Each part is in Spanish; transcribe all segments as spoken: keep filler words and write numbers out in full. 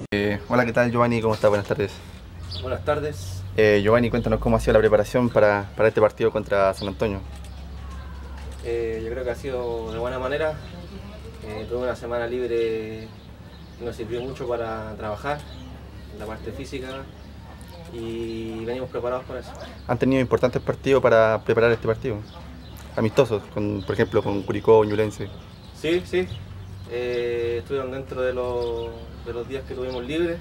Eh, hola, ¿qué tal, Giovanni? ¿Cómo estás? Buenas tardes. Buenas tardes. Eh, Giovanni, cuéntanos cómo ha sido la preparación para, para este partido contra San Antonio. Eh, yo creo que ha sido de buena manera. Eh, tuve una semana libre que nos sirvió mucho para trabajar en la parte física y venimos preparados para eso. ¿Han tenido importantes partidos para preparar este partido? Amistosos, con, por ejemplo, con Curicó, Ñublense. Sí, sí. Eh, estuvieron dentro de los, de los días que tuvimos libres.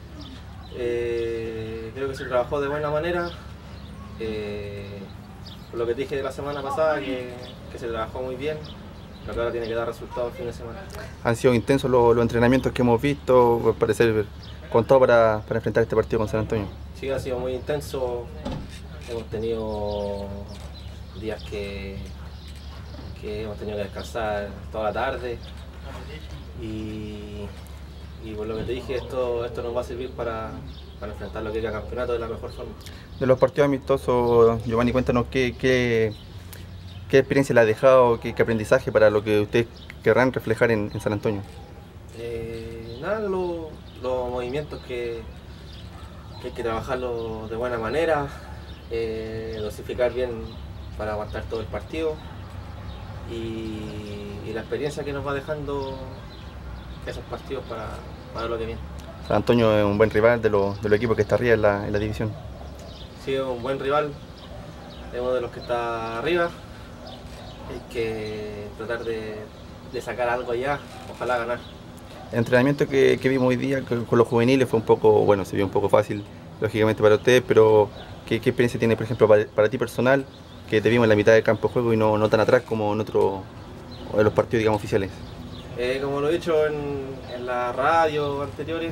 Eh, creo que se trabajó de buena manera. Eh, por lo que te dije de la semana pasada, que, que se trabajó muy bien, pero que ahora tiene que dar resultados el fin de semana. Han sido intensos los, los entrenamientos que hemos visto, al parecer, con todo para, para enfrentar este partido con San Antonio. Sí, ha sido muy intenso. Hemos tenido días que, que hemos tenido que descansar toda la tarde y, y por lo que te dije, esto, esto nos va a servir para, para enfrentar lo que es el campeonato de la mejor forma. De los partidos amistosos, Giovanni, cuéntanos qué, qué, qué experiencia le ha dejado, qué, qué aprendizaje para lo que ustedes querrán reflejar en, en San Antonio. Eh, nada, lo, los movimientos que, que hay que trabajarlos de buena manera, eh, dosificar bien para aguantar todo el partido y, y la experiencia que nos va dejando esos partidos para, para lo que viene. San Antonio es un buen rival de los, de los equipos que está arriba en la, en la división. Sí, es un buen rival, es uno de los que está arriba. Hay que tratar de, de sacar algo allá, ojalá ganar. El entrenamiento que, que vimos hoy día con, con los juveniles fue un poco, bueno, se vio un poco fácil, lógicamente para ustedes, pero ¿qué, qué experiencia tiene, por ejemplo, para, para ti personal, que te vimos en la mitad del campo de juego y no, no tan atrás como en otro, en los partidos, digamos, oficiales? Eh, como lo he dicho en, en la radio anteriores,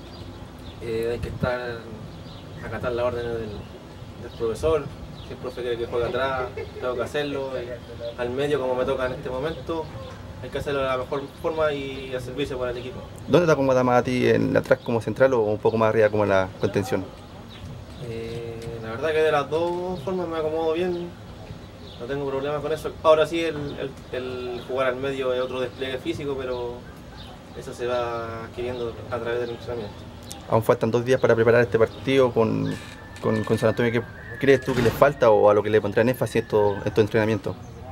eh, hay que estar, acatar las órdenes del, del profesor. Si el profe quiere que juegue atrás, tengo que hacerlo. Y al medio, como me toca en este momento, hay que hacerlo de la mejor forma y a servicio para el equipo. ¿Dónde te acomoda más a ti, en atrás como central o un poco más arriba como en la contención? Eh, la verdad que de las dos formas me acomodo bien, no tengo problema con eso. Ahora sí, el, el, el jugar al medio es otro despliegue físico, pero eso se va adquiriendo a través del entrenamiento. Aún faltan dos días para preparar este partido con, con, con San Antonio. ¿Qué crees tú que les falta o a lo que le pondrán énfasis estos, estos entrenamientos?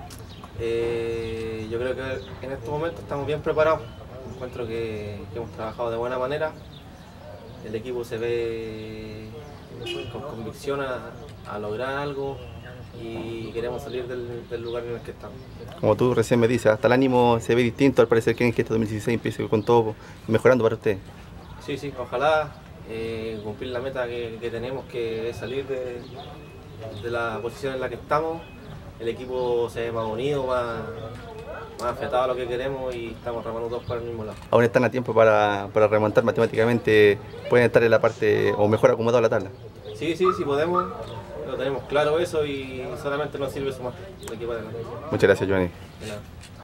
Eh, yo creo que en estos momentos estamos bien preparados. Encuentro que, que hemos trabajado de buena manera. El equipo se ve con convicción a, a lograr algo y queremos salir del, del lugar en el que estamos. Como tú recién me dices, hasta el ánimo se ve distinto, al parecer quieren que este dos mil dieciséis empiece con todo mejorando para ustedes. Sí, sí, ojalá eh, cumplir la meta que, que tenemos, que es salir de, de la posición en la que estamos. El equipo se ve más unido, más, más afectado a lo que queremos y estamos remando todos para el mismo lado. Aún están a tiempo para, para remontar matemáticamente, pueden estar en la parte o mejor acomodado la tabla. Sí, sí, sí podemos, lo tenemos claro eso y solamente nos sirve sumar de aquí para adelante. Muchas gracias, Giovanni. De nada.